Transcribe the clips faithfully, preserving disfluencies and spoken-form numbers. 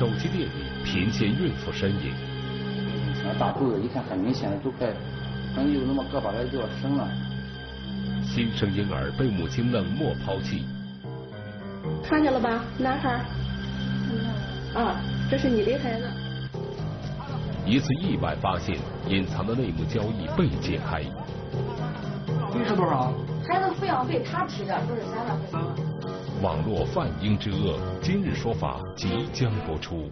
手机店里频现孕妇身影。 大肚子一看很明显的，都快能有那么个把月就要生了。 新生婴儿被母亲冷漠抛弃。 看见了吧，男孩。啊，这是你的孩子。 一次意外发现，隐藏的内幕交易被揭开。 这是多少？ 孩子抚养费他提的，不是咱的。 网络贩婴之恶，今日说法即将播出。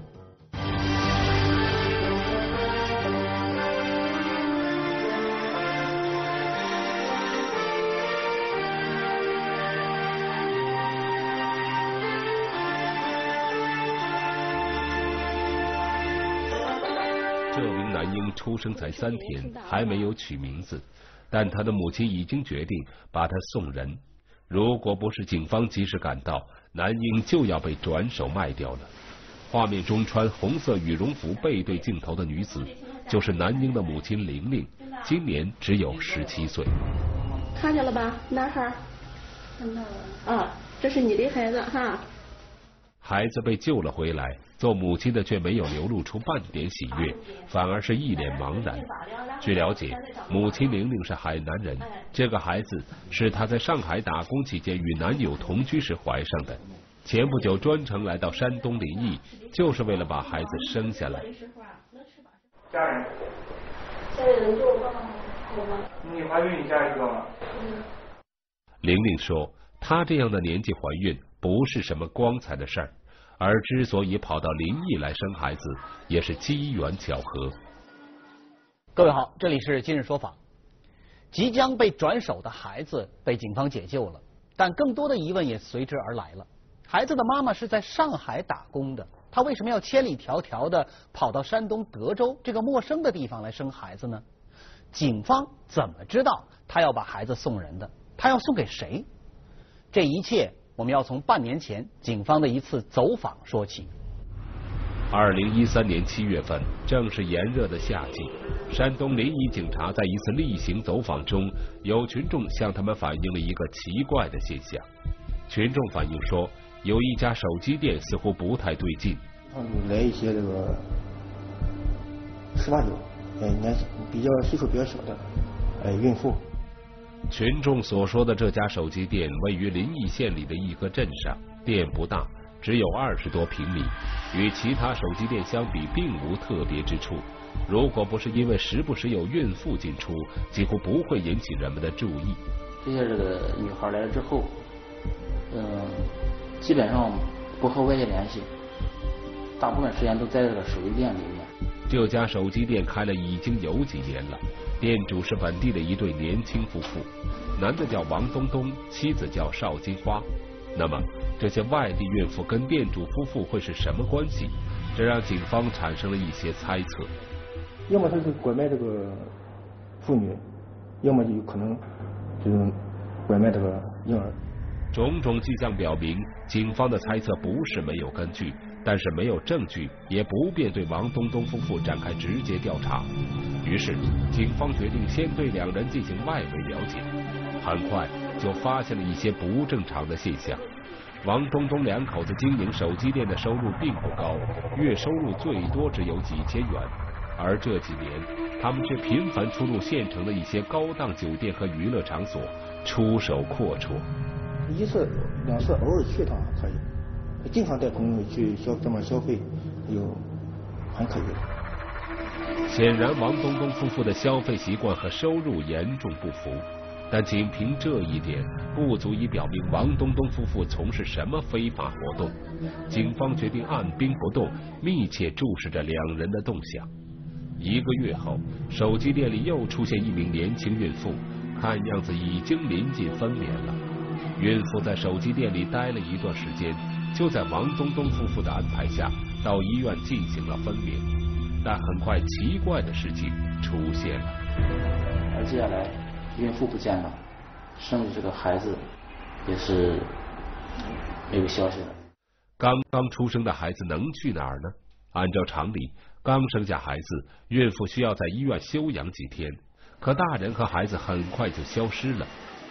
这名男婴出生才三天，还没有取名字，但他的母亲已经决定把他送人。如果不是警方及时赶到，男婴就要被转手卖掉了。画面中穿红色羽绒服背对镜头的女子，就是男婴的母亲玲玲，今年只有十七岁。 看见了吧，男孩。 看到了。 啊，这是你的孩子哈。 孩子被救了回来，做母亲的却没有流露出半点喜悦，反而是一脸茫然。据了解，母亲玲玲是海南人，这个孩子是她在上海打工期间与男友同居时怀上的。前不久专程来到山东临沂，就是为了把孩子生下来。 家人， 家里人给我帮忙好吗？ 你怀孕，你家里知道吗？ 嗯。 玲玲说，她这样的年纪怀孕不是什么光彩的事儿，而之所以跑到临沂来生孩子，也是机缘巧合。 各位好，这里是今日说法。即将被转手的孩子被警方解救了，但更多的疑问也随之而来了。孩子的妈妈是在上海打工的，她为什么要千里迢迢的跑到山东德州这个陌生的地方来生孩子呢？警方怎么知道她要把孩子送人的？她要送给谁？这一切我们要从半年前警方的一次走访说起。 二零一三年七月份，正是炎热的夏季，山东临沂警察在一次例行走访中，有群众向他们反映了一个奇怪的现象。群众反映说，有一家手机店似乎不太对劲。 来一些这个十八九，呃，年比较岁数比较小的，呃，孕妇。 群众所说的这家手机店位于临沂县里的一个镇上，店不大，只有二十多平米，与其他手机店相比并无特别之处。如果不是因为时不时有孕妇进出，几乎不会引起人们的注意。 这些这个女孩来了之后，嗯、呃，基本上不和外界联系，大部分时间都在这个手机店里面。 这家手机店开了已经有几年了，店主是本地的一对年轻夫妇，男的叫王东东，妻子叫邵金花。那么这些外地孕妇跟店主夫妇会是什么关系？这让警方产生了一些猜测。 要么他是拐卖这个妇女，要么就有可能就是拐卖这个婴儿。 种种迹象表明，警方的猜测不是没有根据，但是没有证据，也不便对王东东夫妇展开直接调查。于是，警方决定先对两人进行外围了解。很快就发现了一些不正常的现象。王东东两口子经营手机店的收入并不高，月收入最多只有几千元。而这几年，他们却频繁出入县城的一些高档酒店和娱乐场所，出手阔绰。 一次两次偶尔去一趟还可以，经常带朋友去消这么消费，有很可以。 显然，王东东夫妇的消费习惯和收入严重不符，但仅凭这一点不足以表明王东东夫妇从事什么非法活动。警方决定按兵不动，密切注视着两人的动向。一个月后，手机店里又出现一名年轻孕妇，看样子已经临近分娩了。孕妇在手机店里待了一段时间，就在王东东夫妇的安排下，到医院进行了分娩。但很快，奇怪的事情出现了。 而接下来，孕妇不见了，生的这个孩子也是没有消息了。 刚刚出生的孩子能去哪儿呢？按照常理，刚生下孩子，孕妇需要在医院休养几天，可大人和孩子很快就消失了。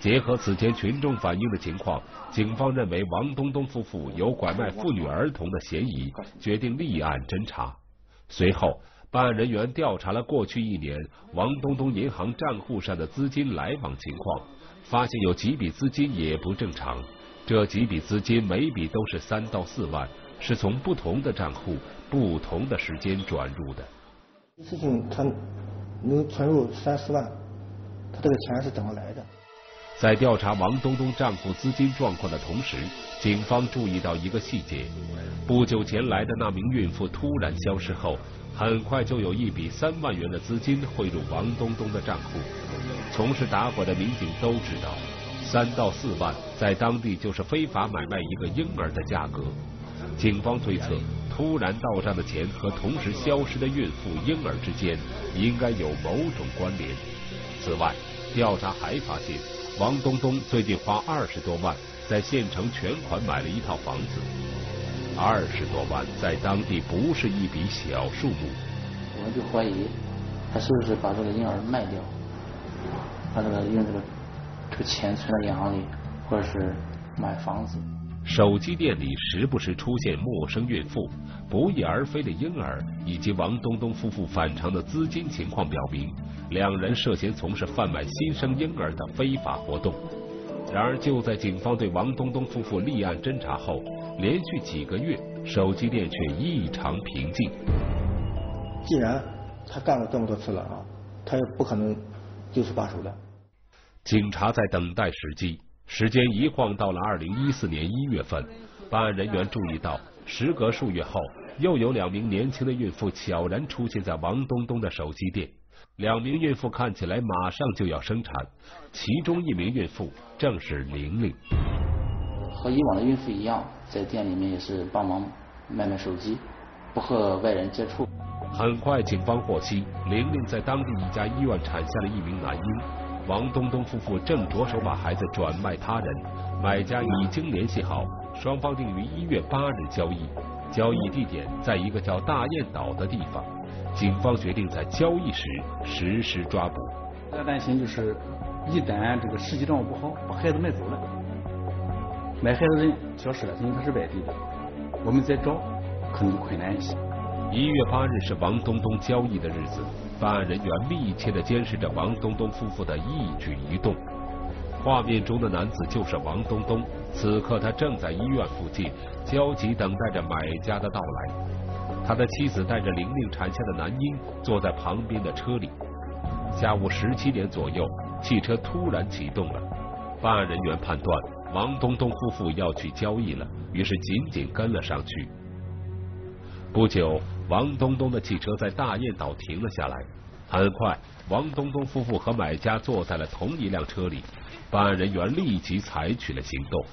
结合此前群众反映的情况，警方认为王东东夫妇有拐卖妇女儿童的嫌疑，决定立案侦查。随后，办案人员调查了过去一年王东东银行账户上的资金来往情况，发现有几笔资金也不正常。这几笔资金每笔都是三到四万，是从不同的账户、不同的时间转入的。 事情他能存入三四万，他这个钱是怎么来的？ 在调查王东东账户资金状况的同时，警方注意到一个细节：不久前来的那名孕妇突然消失后，很快就有一笔三万元的资金汇入王东东的账户。从事打拐的民警都知道，三到四万在当地就是非法买卖一个婴儿的价格。警方推测，突然到账的钱和同时消失的孕妇、婴儿之间应该有某种关联。此外，调查还发现，王东东最近花二十多万在县城全款买了一套房子。二十多万在当地不是一笔小数目。 我们就怀疑他是不是把这个婴儿卖掉，把这个用这个这个钱存到银行里，或者是买房子。 手机店里时不时出现陌生孕妇、不翼而飞的婴儿，以及王东东夫妇反常的资金情况表明，两人涉嫌从事贩卖新生婴儿的非法活动。然而，就在警方对王东东夫妇立案侦查后，连续几个月，手机店却异常平静。 既然他干了这么多次了啊，他也不可能丢失把手的。 警察在等待时机。时间一晃到了二零一四年一月份，办案人员注意到，时隔数月后，又有两名年轻的孕妇悄然出现在王东东的手机店。两名孕妇看起来马上就要生产，其中一名孕妇正是玲玲。 和以往的孕妇一样，在店里面也是帮忙卖卖手机，不和外人接触。 很快，警方获悉，玲玲在当地一家医院产下了一名男婴。王东东夫妇正着手把孩子转卖他人，买家已经联系好，双方定于一月八日交易，交易地点在一个叫大雁岛的地方。警方决定在交易时实施抓捕。 大家担心就是一旦这个实际状况不好，把孩子买走了，买孩子的人消失了，因为他是外地的，我们再找可能困难一些。 一月八日是王东东交易的日子，办案人员密切地监视着王东东夫妇的一举一动。画面中的男子就是王东东，此刻他正在医院附近焦急等待着买家的到来。他的妻子带着玲玲产下的男婴坐在旁边的车里。下午十七点左右，汽车突然启动了。办案人员判断王东东夫妇要去交易了，于是紧紧跟了上去。不久，王东东的汽车在大雁岛停了下来。很快，王东东夫妇和买家坐在了同一辆车里。办案人员立即采取了行动。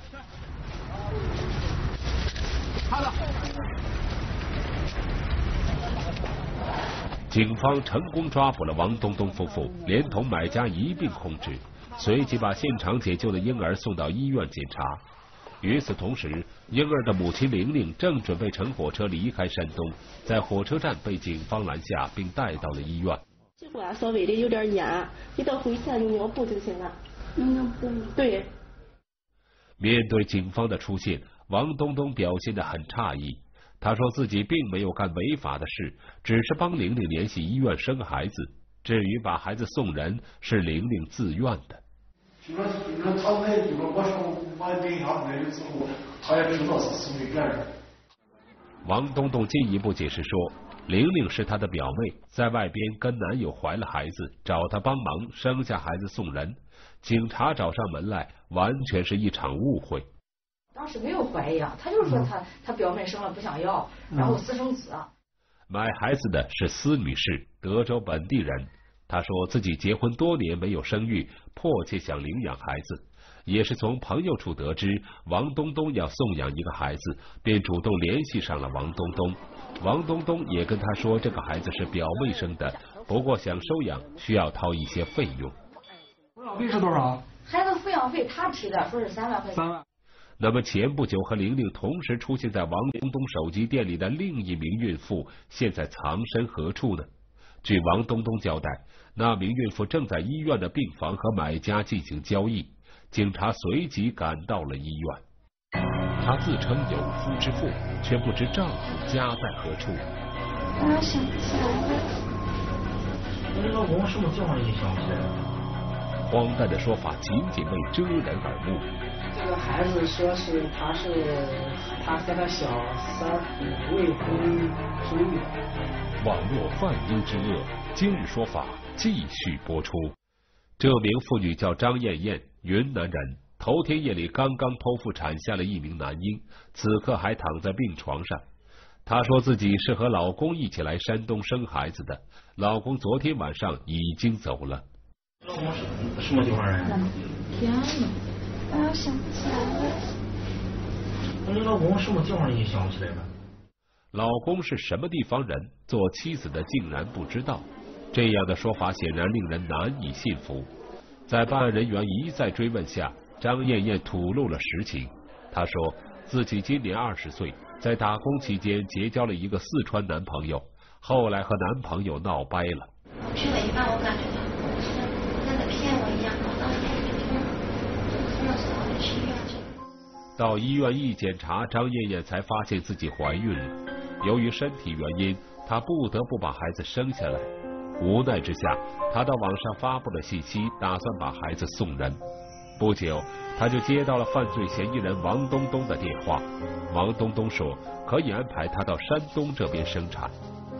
警方成功抓捕了王东东夫妇，连同买家一并控制，随即把现场解救的婴儿送到医院检查。与此同时，婴儿的母亲玲玲正准备乘火车离开山东，在火车站被警方拦下，并带到了医院。 结果啊，稍微的有点严，你到回去用尿布就行了。 用尿布？ 对。 面对警方的出现，王东东表现得很诧异。他说自己并没有干违法的事，只是帮玲玲联系医院生孩子。至于把孩子送人，是玲玲自愿的。 就说就说他来就说我说我给他买的时候，他也知道是送给别人。 王东东进一步解释说，玲玲是他的表妹，在外边跟男友怀了孩子，找他帮忙生下孩子送人。警察找上门来，完全是一场误会。 当时没有怀疑啊，他就是说他、嗯、他表妹生了不想要，然后私生子。 买孩子的是司女士，德州本地人。她说自己结婚多年没有生育，迫切想领养孩子，也是从朋友处得知王东东要送养一个孩子，便主动联系上了王东东。王东东也跟他说这个孩子是表妹生的，不过想收养需要掏一些费用。 抚养费是多少？ 孩子抚养费他提的，说是三万块钱。 三万。 那么前不久和玲玲同时出现在王东东手机店里的另一名孕妇，现在藏身何处呢？据王东东交代，那名孕妇正在医院的病房和买家进行交易。 警察随即赶到了医院。她自称有夫之妇，却不知丈夫家在何处。 我想不起来了。 我老公什么情况也想不起来了。 荒诞的说法仅仅为遮人耳目。 这个孩子说是他是他和他小三儿未婚生育。 网络贩婴之恶，今日说法继续播出。这名妇女叫张艳艳，云南人，头天夜里刚刚剖腹产下了一名男婴，此刻还躺在病床上。她说自己是和老公一起来山东生孩子的，老公昨天晚上已经走了。 老公是什么地方人？ 天呐，我想不起来了。 你老公什么地方也想不起来了？ 老公是什么地方人？做妻子的竟然不知道，这样的说法显然令人难以信服。在办案人员一再追问下，张艳艳吐露了实情。她说自己今年二十岁，在打工期间结交了一个四川男朋友，后来和男朋友闹掰了。 我去了一半，我感觉到是在在骗我一样，我当时就痛了，就痛的时候就去医院去了。 到医院一检查，张艳艳才发现自己怀孕了。由于身体原因，她不得不把孩子生下来。无奈之下，她到网上发布了信息，打算把孩子送人。不久，她就接到了犯罪嫌疑人王东东的电话。王东东说可以安排她到山东这边生产。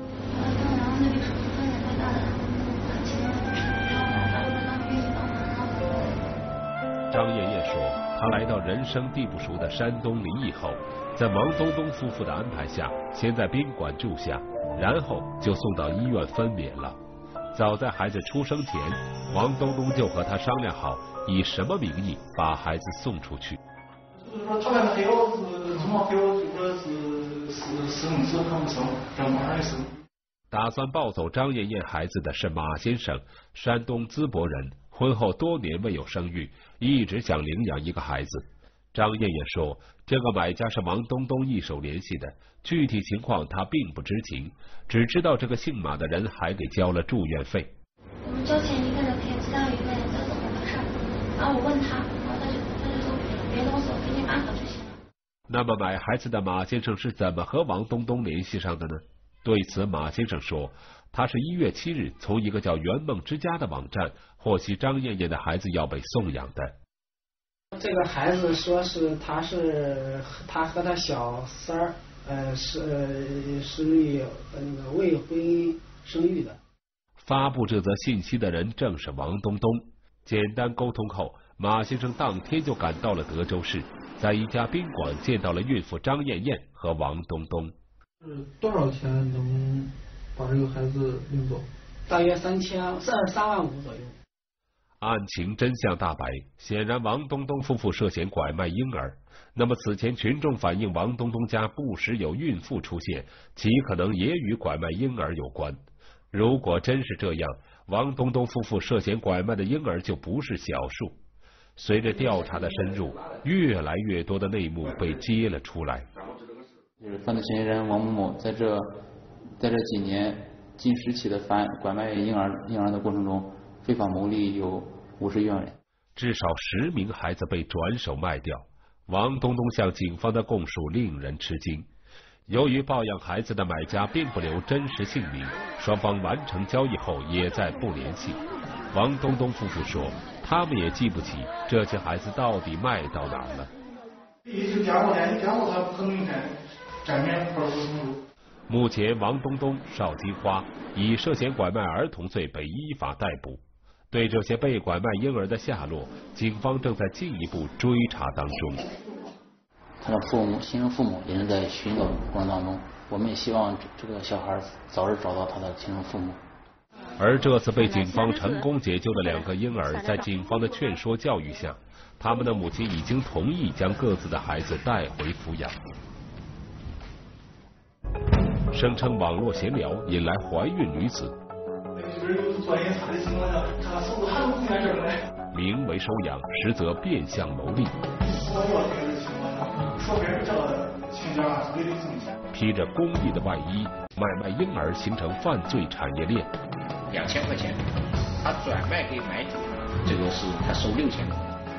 张艳艳说，她来到人生地不熟的山东临沂后，在王东东夫妇的安排下，先在宾馆住下，然后就送到医院分娩了。早在孩子出生前，王东东就和他商量好，以什么名义把孩子送出去。 就是说，他们还有是什么？还有就说是是生是他们生，让马上生。 打算抱走张艳艳孩子的是马先生，山东淄博人，婚后多年未有生育，一直想领养一个孩子。张艳艳说，这个买家是王东东一手联系的，具体情况她并不知情，只知道这个姓马的人还给交了住院费。 我们交钱一个人可以知道一个人在做什么事儿，然后我问他，然后他就他就说别的东西我给你办好就行了。 那么买孩子的马先生是怎么和王东东联系上的呢？对此，马先生说，他是一月七日从一个叫圆梦之家的网站获悉张艳艳的孩子要被送养的。 这个孩子说是他是他和他小三儿呃是是那那个未婚生育的。 发布这则信息的人正是王东东。简单沟通后，马先生当天就赶到了德州市，在一家宾馆见到了孕妇张艳艳和王东东。 是多少钱能把这个孩子领走？ 大约三千三三万五左右。 案情真相大白，显然王东东夫妇涉嫌拐卖婴儿。那么此前群众反映王东东家不时有孕妇出现，极可能也与拐卖婴儿有关。如果真是这样，王东东夫妇涉嫌拐卖的婴儿就不是小数。随着调查的深入，越来越多的内幕被揭了出来。 就是犯罪嫌疑人王某某在这在这几年近十起的贩拐卖婴儿婴儿的过程中，非法牟利有五十余万元， 至少十名孩子被转手卖掉。王东东向警方的供述令人吃惊。由于抱养孩子的买家并不留真实姓名，双方完成交易后也再不联系。王东东夫妇说，他们也记不起这些孩子到底卖到哪儿了。 一直加过来，你加过他不可能在站面或者是目前，王东东、邵金花以涉嫌拐卖儿童罪被依法逮捕。对这些被拐卖婴儿的下落，警方正在进一步追查当中。 他的父母、亲生父母也是在寻找过程当中，我们也希望这个小孩早日找到他的亲生父母。 而这次被警方成功解救的两个婴儿，在警方的劝说教育下，他们的母亲已经同意将各自的孩子带回抚养。声称网络闲聊引来怀孕女子，名为收养，实则变相牟利。披着公益的外衣，买卖婴儿形成犯罪产业链。 两千块钱，他转卖给买主，这个是他收六千块。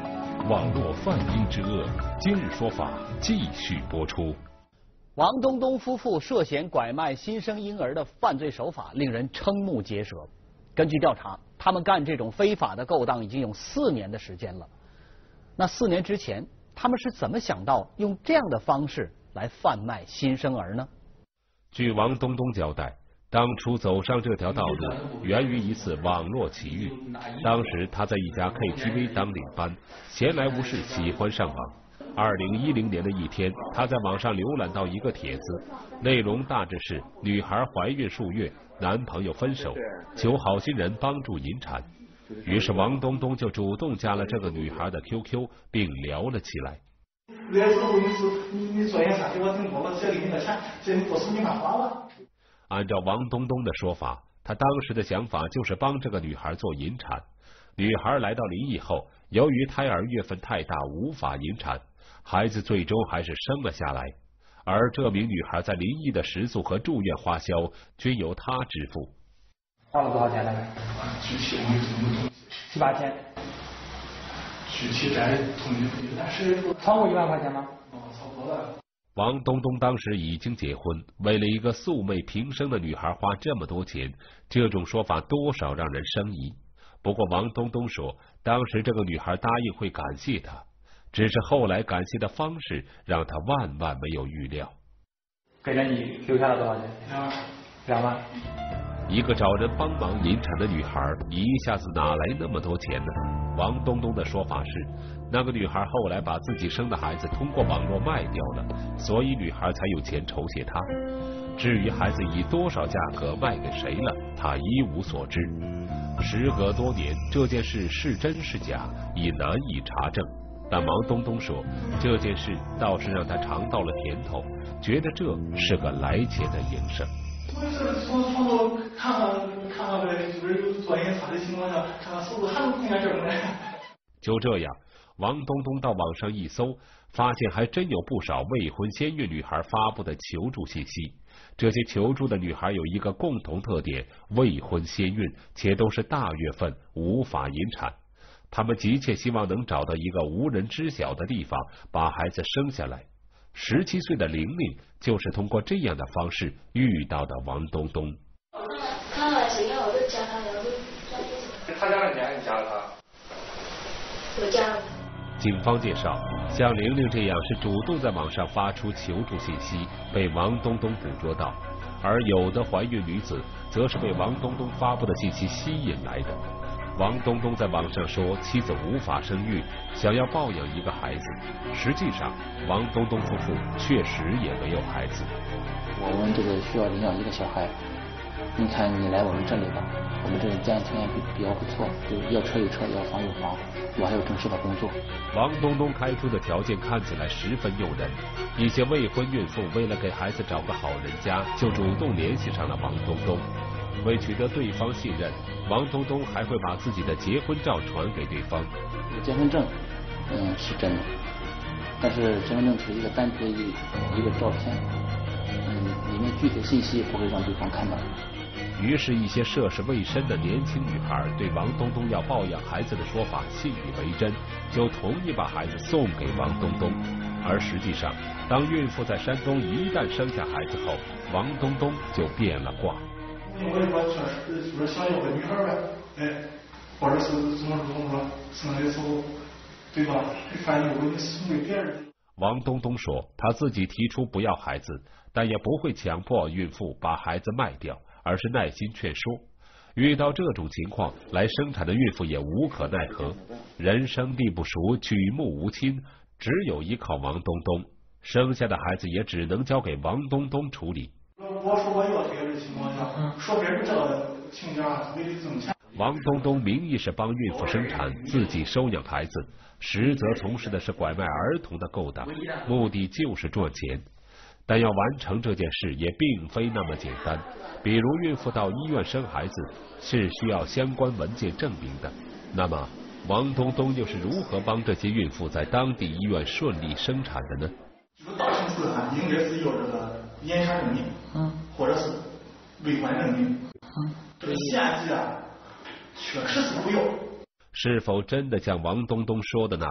网络贩婴之恶。今日说法继续播出。 王东东夫妇涉嫌拐卖新生婴儿的犯罪手法令人瞠目结舌。根据调查，他们干这种非法的勾当已经有四年的时间了。那四年之前，他们是怎么想到用这样的方式来贩卖新生儿呢？ 据王东东交代，当初走上这条道路源于一次网络奇遇。当时他在一家 K T V 当领班，闲来无事喜欢上网。二零一零年的一天，他在网上浏览到一个帖子，内容大致是女孩怀孕数月，男朋友分手，求好心人帮助引产。于是王东东就主动加了这个女孩的 Q Q， 并聊了起来。 来之后你是你你做点啥给我挺多，我直接给你个钱，这你不是你犯法了。 按照王东东的说法，他当时的想法就是帮这个女孩做引产。女孩来到临沂后，由于胎儿月份太大无法引产，孩子最终还是生了下来。而这名女孩在临沂的食宿和住院花销均由她支付。 花了多少钱大概？ 具体我没怎么统计。 七八千。 具体在统计不但是超过一万块钱吗？ 哦，超过了。 王东东当时已经结婚，为了一个素昧平生的女孩花这么多钱，这种说法多少让人生疑。不过王东东说，当时这个女孩答应会感谢他，只是后来感谢的方式让他万万没有预料。 给了你留下了多少钱？两万。两万。 一个找人帮忙引产的女孩，一下子哪来那么多钱呢？王东东的说法是，那个女孩后来把自己生的孩子通过网络卖掉了，所以女孩才有钱酬谢她。至于孩子以多少价格卖给谁了，他一无所知。时隔多年，这件事是真是假已难以查证。但王东东说，这件事倒是让他尝到了甜头，觉得这是个来钱的营生。 从从头看看看看呗，就是有做检查的情况下，看看是不是还能碰见这种人。 就这样，王东东到网上一搜，发现还真有不少未婚先孕女孩发布的求助信息。这些求助的女孩有一个共同特点：未婚先孕，且都是大月份，无法引产。她们急切希望能找到一个无人知晓的地方，把孩子生下来。十七岁的玲玲就是通过这样的方式遇到的王东东。 他来是因为我就加他，然后就他加了你还是加了他？ 我加了。 警方介绍，像玲玲这样是主动在网上发出求助信息，被王东东捕捉到；而有的怀孕女子则是被王东东发布的信息吸引来的。王东东在网上说妻子无法生育，想要抱养一个孩子。实际上，王东东夫妇确实也没有孩子。 我们这个需要领养一个小孩，你看你来我们这里吧，我们这里家庭条件比比较不错，就要车有车，要房有房，我还有正式的工作。 王东东开出的条件看起来十分诱人，一些未婚孕妇为了给孩子找个好人家，就主动联系上了王东东。为取得对方信任，王东东还会把自己的结婚照传给对方。 结婚证，嗯，是真的，但是结婚证只是一个单独的一一个照片，嗯，里面具体信息不会让对方看到。 于是，一些涉世未深的年轻女孩对王东东要抱养孩子的说法信以为真，就同意把孩子送给王东东。而实际上，当孕妇在山东一旦生下孩子后，王东东就变了卦。 我就说确实就是想要个女孩呗，哎，或者是怎么怎么说，生的时候，对吧？发现如果你送给别人。 王东东说，他自己提出不要孩子，但也不会强迫孕妇把孩子卖掉，而是耐心劝说。遇到这种情况，来生产的孕妇也无可奈何。人生地不熟，举目无亲，只有依靠王东东，生下的孩子也只能交给王东东处理。 我说我要这个情况下，说别人这个情况为了挣钱。 王东东名义是帮孕妇生产，自己收养孩子，实则从事的是拐卖儿童的勾当，目的就是赚钱。但要完成这件事也并非那么简单，比如孕妇到医院生孩子是需要相关文件证明的。那么王东东又是如何帮这些孕妇在当地医院顺利生产的呢？ 就是大城市啊，应该是要这个引产证明，嗯，或者是未婚证明，嗯，这个县级啊，确实是不要。 是否真的像王东东说的那样，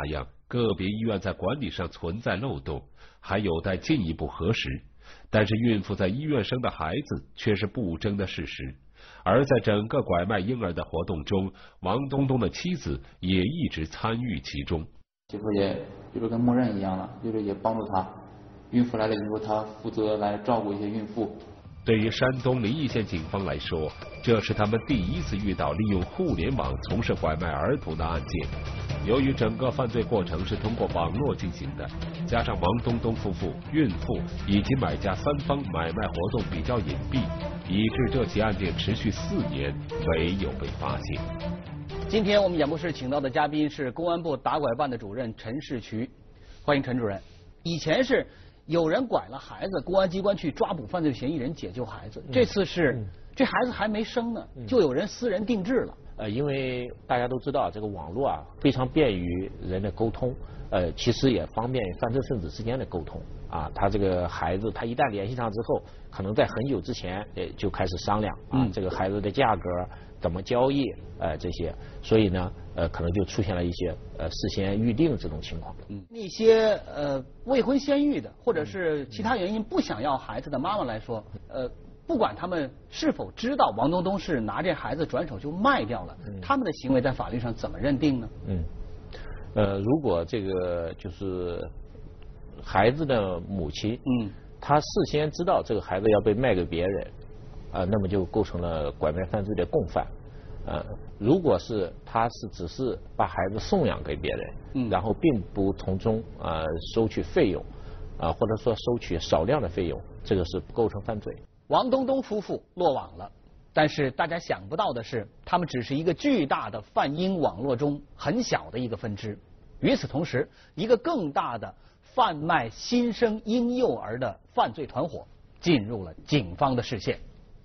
个别医院在管理上存在漏洞，还有待进一步核实。但是孕妇在医院生的孩子却是不争的事实。而在整个拐卖婴儿的活动中，王东东的妻子也一直参与其中。 媳妇也就是跟默认一样了，就是也帮助他。孕妇来了以后，他负责来照顾一些孕妇。 对于山东临沂县警方来说，这是他们第一次遇到利用互联网从事拐卖儿童的案件。由于整个犯罪过程是通过网络进行的，加上王东东夫妇、孕妇以及买家三方买卖活动比较隐蔽，以致这起案件持续四年没有被发现。 今天我们演播室请到的嘉宾是公安部打拐办的主任陈士渠，欢迎陈主任。以前是有人拐了孩子，公安机关去抓捕犯罪嫌疑人，解救孩子。这次是、嗯、这孩子还没生呢，就有人私人定制了。 呃，因为大家都知道，这个网络啊非常便于人的沟通，呃，其实也方便犯罪分子之间的沟通啊。他这个孩子，他一旦联系上之后，可能在很久之前呃就开始商量啊，嗯、这个孩子的价格怎么交易，呃这些，所以呢，呃可能就出现了一些呃事先预定这种情况。 嗯，那些呃未婚先育的，或者是其他原因不想要孩子的妈妈来说，呃。不管他们是否知道王东东是拿这孩子转手就卖掉了，嗯、他们的行为在法律上怎么认定呢？ 嗯，呃，如果这个就是孩子的母亲，嗯，她事先知道这个孩子要被卖给别人，啊、呃，那么就构成了拐卖犯罪的共犯。呃，如果是他是只是把孩子送养给别人，嗯，然后并不从中啊、呃、收取费用，啊、呃、或者说收取少量的费用，这个是不构成犯罪。 王东东夫妇落网了，但是大家想不到的是，他们只是一个巨大的贩婴网络中很小的一个分支。与此同时，一个更大的贩卖新生婴幼儿的犯罪团伙进入了警方的视线。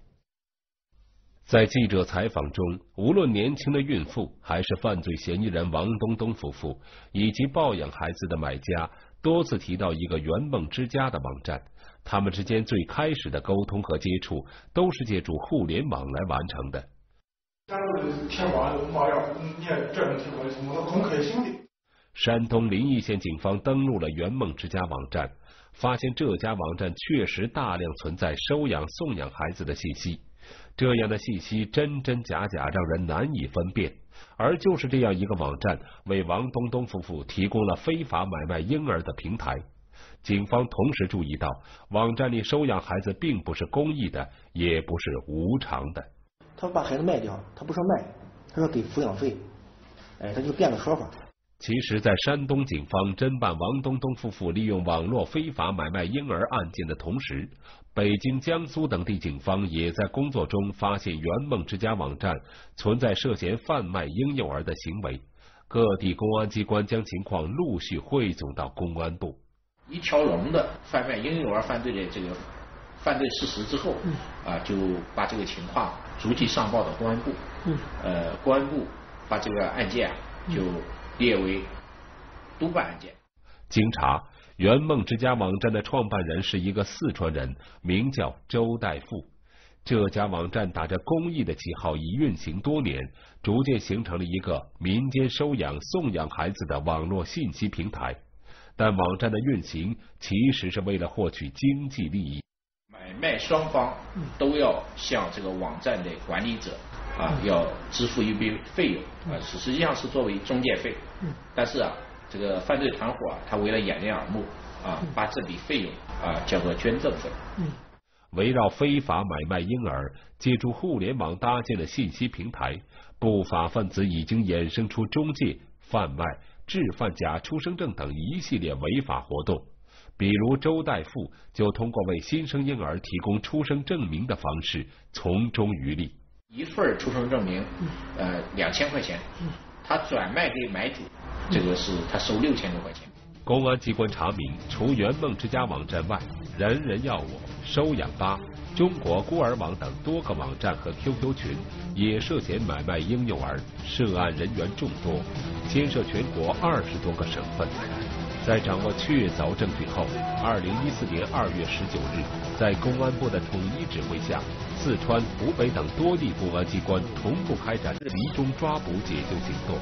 在记者采访中，无论年轻的孕妇，还是犯罪嫌疑人王东东夫妇，以及抱养孩子的买家，多次提到一个圆梦之家的网站。他们之间最开始的沟通和接触，都是借助互联网来完成的。 假如贴吧有冒样，你也这种贴吧是我公开性的。 山东临沂县警方登录了圆梦之家网站，发现这家网站确实大量存在收养、送养孩子的信息。这样的信息真真假假，让人难以分辨。而就是这样一个网站，为王东东夫妇提供了非法买卖婴儿的平台。警方同时注意到，网站里收养孩子并不是公益的，也不是无偿的。 他把孩子卖掉，他不说卖，他说给抚养费，哎，他就变个说法。 其实，在山东警方侦办王东东夫妇利用网络非法买卖婴儿案件的同时，北京、江苏等地警方也在工作中发现圆梦之家网站存在涉嫌贩卖婴幼儿的行为。各地公安机关将情况陆续汇总到公安部。 一条龙的贩卖婴幼儿犯罪的这个犯罪事实之后，嗯、啊，就把这个情况逐级上报到公安部。嗯、呃，公安部把这个案件啊就列为督办案件。 经查，圆梦之家网站的创办人是一个四川人，名叫周代富。这家网站打着公益的旗号，已运行多年，逐渐形成了一个民间收养、送养孩子的网络信息平台。但网站的运行其实是为了获取经济利益， 买卖双方都要向这个网站的管理者啊要支付一笔费用啊，实实际上是作为中介费。但是啊，这个犯罪团伙啊，他为了掩人耳目啊，把这笔费用啊叫做捐赠费。 围绕非法买卖婴儿，借助互联网搭建的信息平台，不法分子已经衍生出中介、贩卖、制贩假出生证等一系列违法活动。比如周代富就通过为新生婴儿提供出生证明的方式从中渔利。 一份出生证明，呃，两千块钱，他转卖给买主，这个是他收六千多块钱。 公安机关查明，除圆梦之家网站外，人人要我、收养吧、中国孤儿网等多个网站和 Q Q 群也涉嫌买卖婴幼儿，涉案人员众多，牵涉全国二十多个省份。在掌握确凿证据后，二零一四年二月十九日，在公安部的统一指挥下，四川、湖北等多地公安机关同步开展离中抓捕解救行动，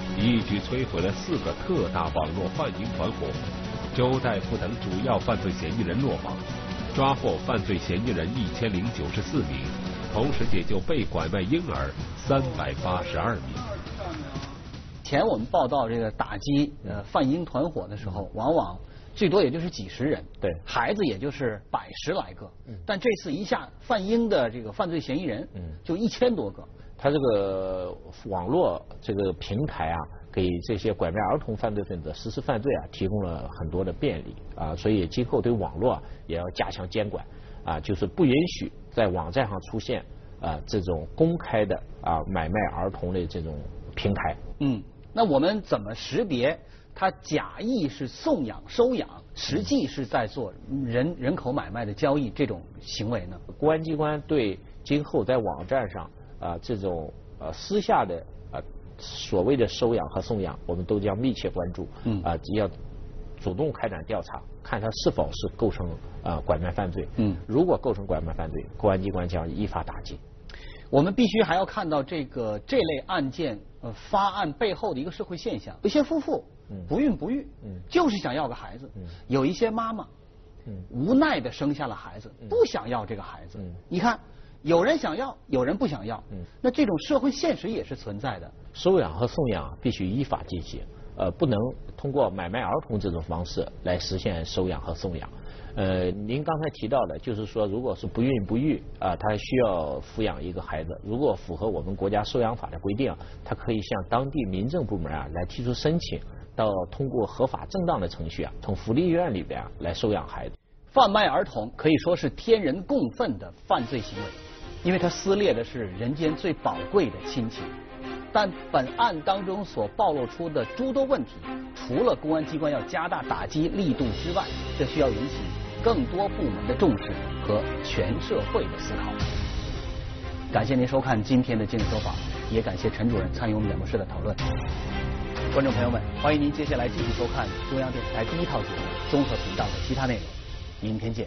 一举摧毁了四个特大网络贩淫团伙，周大夫等主要犯罪嫌疑人落网，抓获犯罪嫌疑人一千零九十四名，同时解救被拐卖婴儿三百八十二名。 前我们报道这个打击呃贩婴团伙的时候，往往最多也就是几十人， 对， 孩子也就是百十来个，嗯，但这次一下贩婴的这个犯罪嫌疑人，嗯，就一千多个。 他这个网络这个平台啊，给这些拐卖儿童犯罪分子实施犯罪啊，提供了很多的便利啊，所以今后对网络啊也要加强监管啊，就是不允许在网站上出现啊这种公开的啊买卖儿童的这种平台。 嗯，那我们怎么识别他假意是送养收养，实际是在做人人口买卖的交易这种行为呢？ 公安机关对今后在网站上啊这种呃私下的啊所谓的收养和送养，我们都将密切关注，嗯啊要主动开展调查，看他是否是构成啊拐卖犯罪。嗯，如果构成拐卖犯罪，公安机关将依法打击。 我们必须还要看到这个这类案件呃发案背后的一个社会现象，有些夫妇不孕不育，嗯，就是想要个孩子，嗯，有一些妈妈，嗯，无奈的生下了孩子，不想要这个孩子，嗯，你看。有人想要，有人不想要，嗯，那这种社会现实也是存在的。 收养和送养必须依法进行，呃，不能通过买卖儿童这种方式来实现收养和送养。呃，您刚才提到的，就是说，如果是不孕不育啊，他需要抚养一个孩子，如果符合我们国家收养法的规定，他可以向当地民政部门啊来提出申请，到通过合法正当的程序啊，从福利院里边啊来收养孩子。 贩卖儿童可以说是天人共愤的犯罪行为。因为它撕裂的是人间最宝贵的亲情，但本案当中所暴露出的诸多问题，除了公安机关要加大打击力度之外，这需要引起更多部门的重视和全社会的思考。感谢您收看今天的今日说法，也感谢陈主任参与我们演播室的讨论。观众朋友们，欢迎您接下来继续收看中央电视台第一套节目综合频道的其他内容，明天见。